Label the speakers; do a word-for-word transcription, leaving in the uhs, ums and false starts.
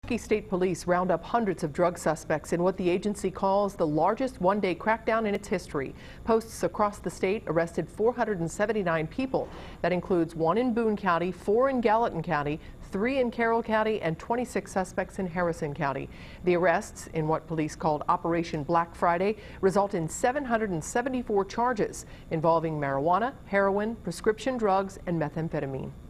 Speaker 1: State Police round up hundreds of drug suspects in what the agency calls the largest one-day crackdown in its history. Posts across the state arrested four hundred seventy-nine people. That includes one in Boone County, four in Gallatin County, three in Carroll County, and twenty-six suspects in Harrison County. The arrests, in what police called Operation Black Friday, result in seven hundred seventy-four charges involving marijuana, heroin, prescription drugs, and methamphetamine.